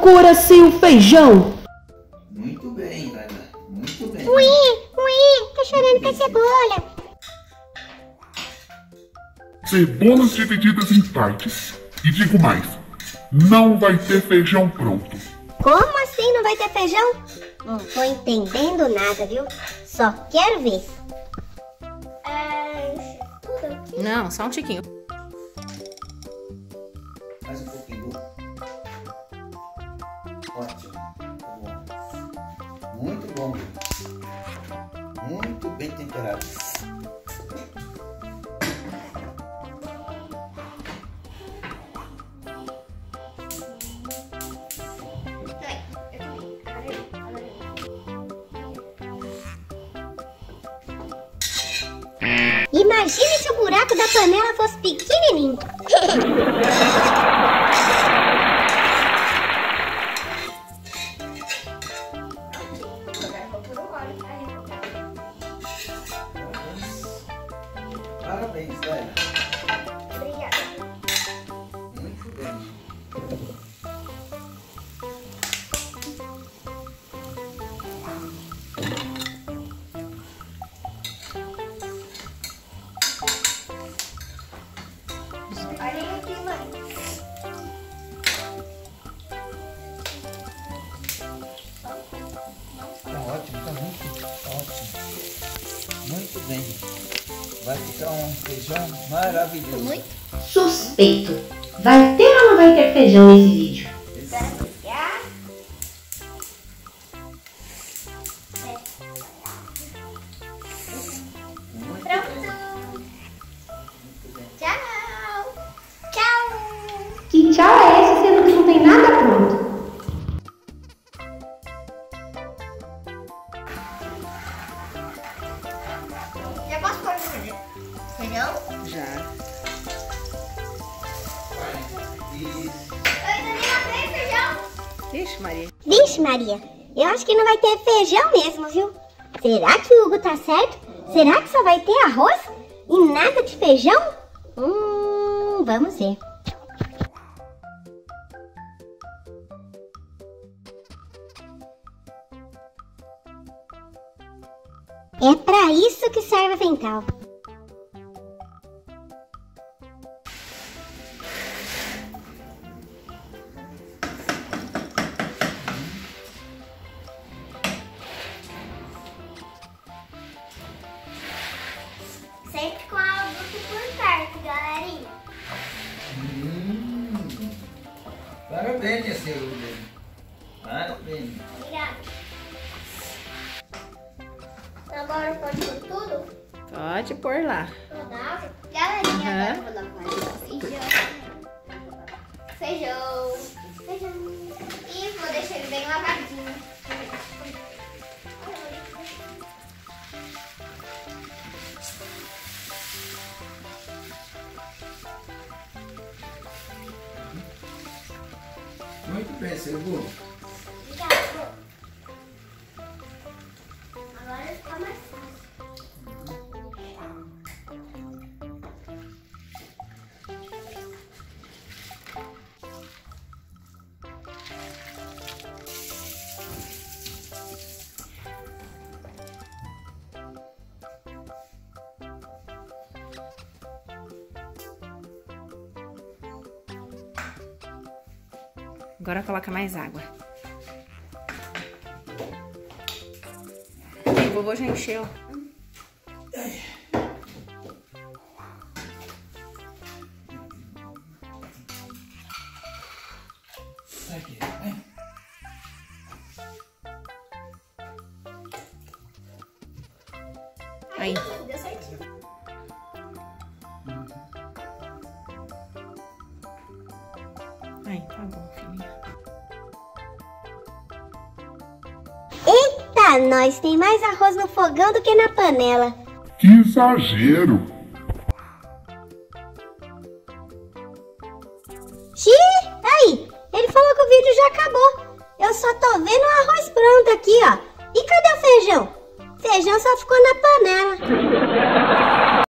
loucura sem o feijão? Muito bem, Laila. Muito bem. Ui, tô chorando com a cebola. Cebolas divididas em partes. E digo mais, não vai ter feijão pronto. Como assim não vai ter feijão? Não tô entendendo nada, viu? Só quero ver. Não, só um tiquinho. Mais um pouquinho. Ótimo. Tá bom. Muito bom. Muito bem temperado. Imagine se o buraco da panela fosse pequenininho. Parabéns, Laila. Obrigada. Muito bem. Olha aqui, mãe. Tá ótimo, tá muito ótimo. Muito bem. Vai ficar um feijão maravilhoso. Suspeito. Vai ter ou não vai ter feijão nesse vídeo? Tchau. Tchau. Que tchau é esse sendo que não tem nada pronto? Já posso pôr no feijão? Já. Isso. Eu ainda nem lavei feijão. Vixe, Maria. Vixe, Maria, eu acho que não vai ter feijão mesmo, viu? Será que o Hugo tá certo? Será que só vai ter arroz e nada de feijão? Vamos ver. É pra isso que serve o avental. Sempre com a adulto por perto, galerinha. Parabéns, minha senhora. Parabéns. Obrigada. Agora pode pôr tudo? Pode pôr lá. Toda a água? Galerinha, Aham. agora eu vou colocar feijão. Feijão. E vou deixar ele bem lavadinho. Muito bem, seu burro. Obrigada. Agora fica mais fácil. Agora coloca mais água. O vovô já encheu. Aqui, vai. Aí. Deu certinho. Aí, tá bom, filhinha. Eita, nós tem mais arroz no fogão do que na panela. Que exagero! Xiii, aí, ele falou que o vídeo já acabou. Eu só tô vendo o arroz pronto aqui, ó. E cadê o feijão? Feijão só ficou na panela.